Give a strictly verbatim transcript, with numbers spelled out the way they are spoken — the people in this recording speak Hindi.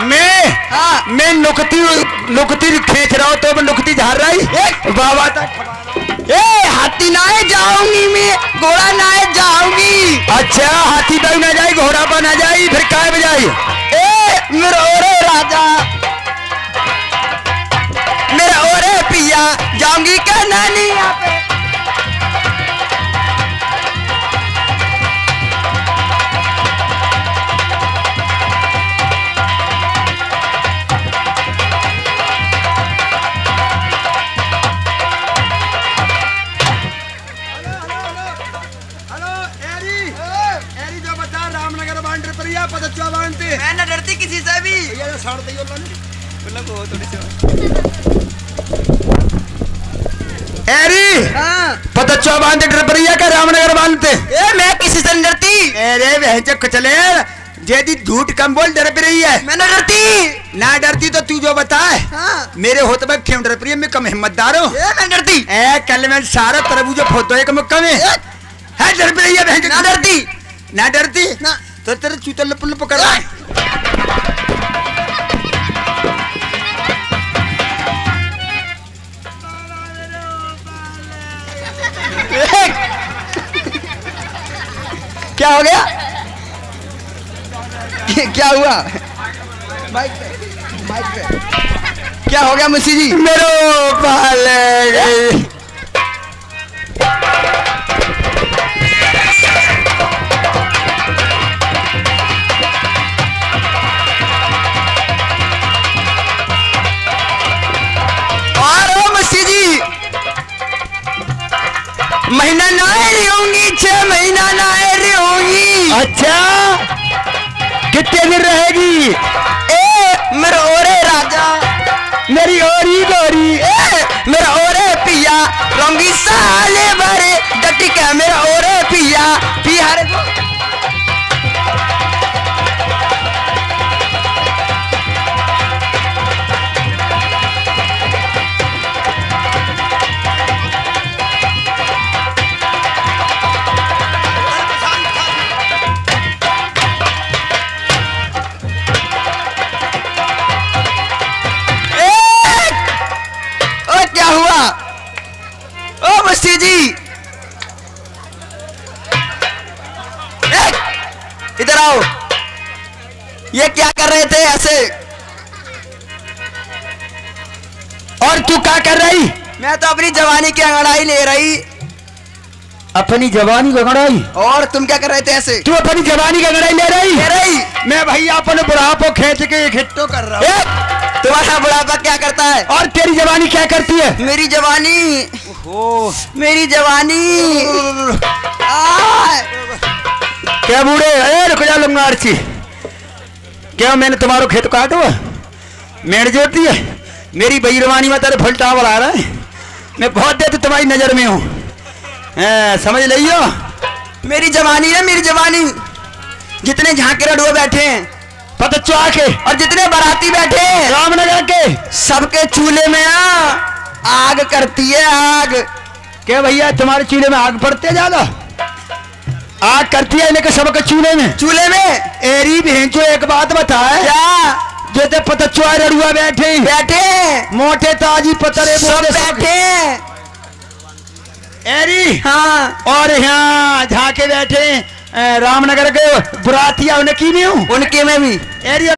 मैं हाँ मैं नुकती नुकती खींच रहा हूँ तो मैं नुकती झाड़ रही बाबा तक। ए हाथी नाए जाऊंगी मैं, घोड़ा नाए जाऊंगी। अच्छा हाथी पर ना जाए घोड़ा पर ना जाए फिर काय बजाई? ए मेरा ओरे राजा, मेरा ओरे पिया, जाऊंगी क्या नानी यहाँ पे। मैं न डरती किसी से भी। एरी हाँ पतच्चा बांधते डरपरिया का रामनगर बांधते। ए मैं किसी से नहीं डरती। अरे वह चले जेदी झूठ कम बोल डर रही है। मैं न डरती। ना डरती तो तू जो बताए। हाँ मेरे होते में क्यों डर रही? मैं कम हिम्मतदार हूँ। ए मैं डरती। ए कल मैं सारा तरबूज फोटो एक मुक्का में है डर रही है। ना डरती ना डरती ना तो तेरे चूतल लप लप कर रहा है। क्या हो गया? क्या हुआ? बाइक पे, बाइक पे क्या हो गया मुंशी जी? मेरो पाले महीना ना रहूंगी, छह महीना ना रहूंगी। अच्छा कितने दिन रहेगी? ए मेरा ओरे राजा, मेरी ओरी गोरी, ए मेरा ओरे पिया, रहूंगी साले भरे डटी का मेरा ओरे पिया बिहार को। क्या हुआ? ओ मुंशी जी इधर आओ। ये क्या कर रहे थे ऐसे? और तू क्या कर रही? मैं तो अपनी जवानी की अंगड़ाई ले रही। अपनी जवानी की अंगड़ाई? और तुम क्या कर रहे थे ऐसे? तू अपनी जवानी की अंगड़ाई ले रही? ले रही। मैं भैया अपने बुढ़ापो खींच के खिट्टो कर रहा हूँ। तुम्हारा बुढ़ापा क्या करता है? और तेरी जवानी क्या करती है? मेरी जवानी ओ मेरी जवानी क्या बूढ़े? अरे रुक जा लूंगा अर्ची। क्या मैंने तुम्हारो खेत काटो मेड़ जोती है? मेरी बेईमानी में तेरे फुल टावर आ रहा है। मैं बहुत देर तुम्हारी नजर में हूँ, समझ लियो। मेरी जवानी है, मेरी जवानी। जितने झांके रडुए बैठे हैं पतच्चा के और जितने बाराती बैठे हैं रामनगर के, सबके चूल्हे में आ आग करती है आग। क्या भैया तुम्हारे चूल्हे में आग पड़ते ज्यादा? आग करती है लेकिन सबके चूल्हे में चूल्हे में एरी भेंचो एक बात बताए। क्या? जो ते पतच्चा रडुआ बैठे बैठे मोटे ताजी पतरे सब बैठे एरी। हाँ और यहाँ झाके बैठे रामनगर के बुरातिया उनकी में हूँ, उनके में भी एरिया